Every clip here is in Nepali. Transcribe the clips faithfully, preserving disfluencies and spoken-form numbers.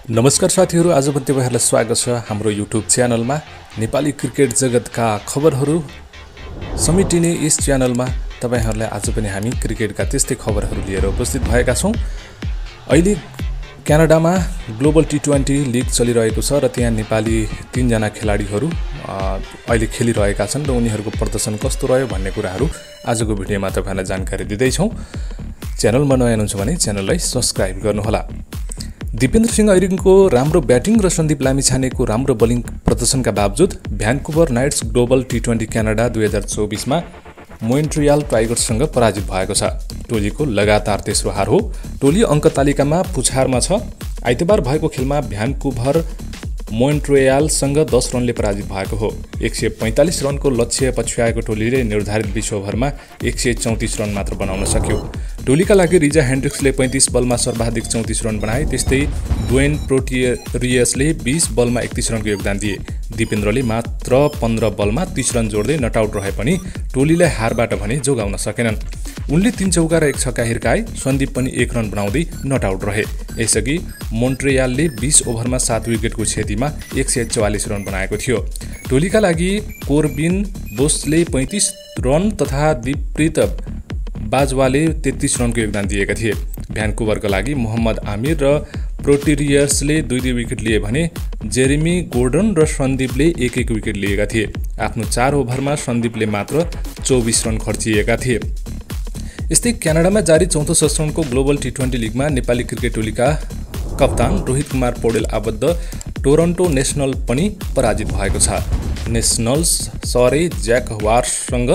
नमस्कार साथीहरु, आज पनि तपाईहरुलाई स्वागत छ हाम्रो युट्युब च्यानलमा। नेपाली क्रिकेट जगतका खबरहरु समेटिने यस च्यानलमा तपाईहरुलाई आज पनि हामी क्रिकेटका त्यस्तै खबरहरु लिएर उपस्थित भएका छौं। अहिले क्यानाडामा ग्लोबल टी ट्वेन्टी लिग चलिरहेको छ र त्यहाँ नेपाली तीन जना खेलाडीहरु अहिले खेलिरहेका छन् र उनीहरुको प्रदर्शन कस्तो रह्यो भन्ने कुराहरु आजको भिडियोमा तपाईहरुलाई जानकारी दिँदै छौं। च्यानलमा नयाँ हुनुहुन्छ भने च्यानललाई सब्स्क्राइब गर्नुहोला। दिपेन्द्र सिंह ऐरिङको राम्रो ब्याटिङ र सन्दीप लामिछानेको राम्रो बोलिङ प्रदर्शनका बावजुद Vancouver Knights global T twenty Canada दुई हजार चौबिसमा मोन्ट्रियल टाइगर्ससँग पराजित भएको छ। टोलीको लगातार तेस्रो हार हो। टोली अङ्क तालिकामा पुछारमा छ। आइतबार भएको खेलमा भ्यान्कुभर मोन्ट्रियलसँग दस रनले पराजित भएको हो। एक सय पैंतालीस रनको लक्ष्य पछ्याएको टोलीले निर्धारित बीस ओभरमा एक सय चौतिस रन मात्र बनाउन सक्यो। टोलीका लागि रिजा हेन्ड्रिक्सले पैंतीस बलमा सर्वाधिक चौतिस रन बनाए। त्यस्तै ड्वेन प्रोटियरियसले बीस बलमा एकतीस रनको योगदान दिए। दिपेन्द्रले मात्र पन्ध्र बलमा तीस रन जोड्दै नट आउट रहे पनि टोलीलाई हारबाट भने जोगाउन सकेनन्। उनले तीन चौका र एक छक्का हिर्काए। सन्दीप पनि एक रन बनाउँदै नट आउट रहे। यसअघि मोन्ट्रियलले बीस ओभरमा सात विकेटको क्षतिमा एक सय चौवालीस रन बनाएको थियो। टोलीका लागि कोर्बिन बोसले पैंतीस रन तथा दीपप्रीत बाजवाले तेत्तीस रनको योगदान दिएका थिए। भ्यान्कुभरका लागि मोहम्मद आमिर र प्रोटिरियर्सले दुई दुई विकेट लिए भने जेरेमी गोर्डन र सन्दीपले एक एक विकेट लिएका थिए। आफ्नो चार ओभरमा सन्दीपले मात्र चौबिस रन खर्चिएका थिए। यस्तै क्यानाडामा जारी चौथो संस्करणको ग्लोबल टी ट्वेन्टी लिगमा नेपाली क्रिकेट टोलीका कप्तान रोहित कुमार पौडेल आबद्ध टोरन्टो नेसनल पनि पराजित भएको छ। नेसनल्स सरे ज्याकवार्ससँग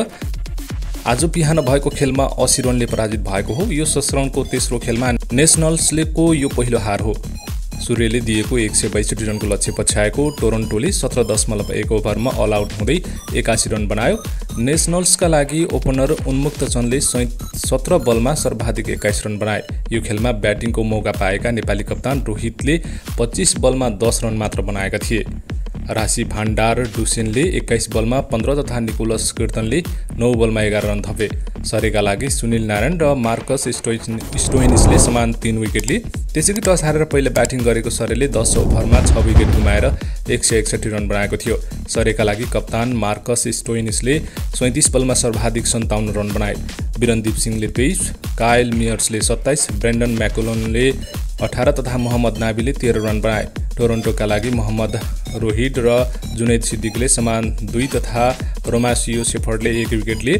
आज बिहान भएको खेलमा अस्सी रनले पराजित भएको हो। यो संस्करणको तेस्रो खेलमा नेसनल्सलेको यो पहिलो हार हो। सूर्यले दिएको एक सय बैसठी रनको लक्ष्य पछ्याएको टोरन्टोले सत्र दशमलव एक ओभरमा अल आउट हुँदै एकासी रन बनायो। नेसनल्सका लागि ओपनर उन्मुक्त चन्दले सत्र बलमा सर्वाधिक एक्काइस रन बनाए। यो खेलमा ब्याटिङको मौका पाएका नेपाली कप्तान रोहितले पच्चीस बलमा दस रन मात्र बनाएका थिए। राशि भाण्डार डुसेनले एक्काइस बलमा पन्ध्र तथा निकोलस कीर्तनले नौ बलमा एघार रन थपे। सरेका लागि सुनिल नारायण र मार्कस स्टोइनिसले समान तीन विकेट लिए। त्यसैगरी टस हारेर पहिला ब्याटिङ गरेको सरेले दस ओभरमा छ विकेट गुमाएर एक सय एकसठी रन बनाएको थियो। सरेका लागि कप्तान मार्कस स्टोइनिसले सैंतीस बलमा सर्वाधिक सन्ताउन्न रन बनाए। बिरनदीप सिंहले तेइस, कायल मियर्सले सत्ताइस, ब्रेन्डन म्याकुलनले अठार तथा मोहम्मद नाबीले तेह्र रन बनाए। टोरन्टोका लागि मोहम्मद रोहित र जुनैद सिद्दिकीले समान दुई तथा रोमासियो सेफर्डले एक विकेट लिए।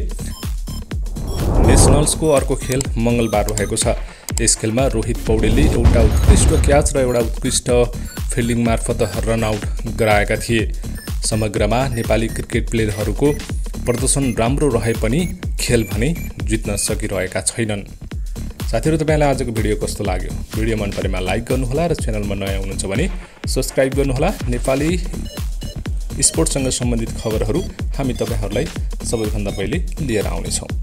नेसनल्सको अर्को खेल मंगलबार रहेको छ। यस खेलमा रोहित पौडेलले एउटा उत्कृष्ट क्याच र एउटा उत्कृष्ट फिल्डिङ मार्फत रन आउट गराएका थिए। समग्रमा नेपाली क्रिकेट प्लेयरहरूको प्रदर्शन राम्रो रहे पनि खेल भने जित्न सकिरहेका छैनन्। साथीहरु, तपाईलाई आजको भिडियो कस्तो लाग्यो? भिडियो मन परेमा लाइक गर्नुहोला र च्यानलमा नयाँ हुनुहुन्छ भने सब्स्क्राइब गर्नुहोला। नेपाली स्पोर्ट्ससँग सम्बन्धित खबरहरू हामी तपाईहरुलाई सबैभन्दा पहिले लिएर आउनेछौँ।